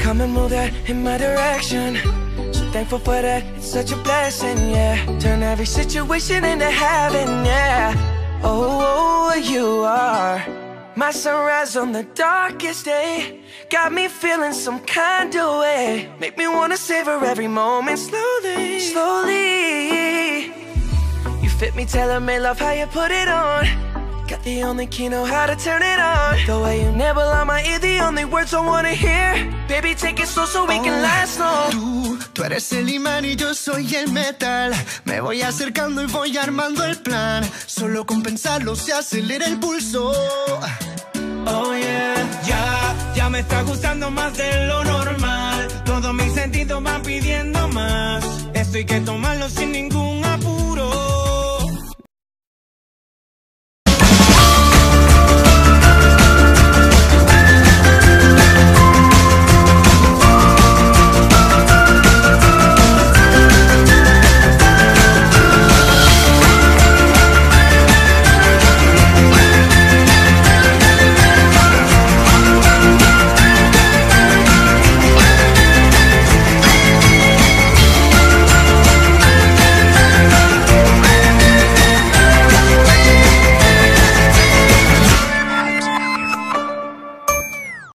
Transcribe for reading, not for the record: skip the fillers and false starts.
Come and move that in my direction. So thankful for that, it's such a blessing, yeah. Turn every situation into heaven, yeah. Oh, you are my sunrise on the darkest day. Got me feeling some kind of way. Make me wanna savor every moment slowly, slowly. You fit me, tailor-made, love how you put it on. Got the only key, know how to turn it on. The way you nibble on my ear, the only words I wanna hear. Baby, take it slow so we can last long. Tú eres el imán y yo soy el metal. Me voy acercando y voy armando el plan. Solo con pensarlo se acelera el pulso. Oh yeah, ya me está gustando más de lo normal. Todos mis sentidos van pidiendo más. Esto hay que tomarlo sin ningún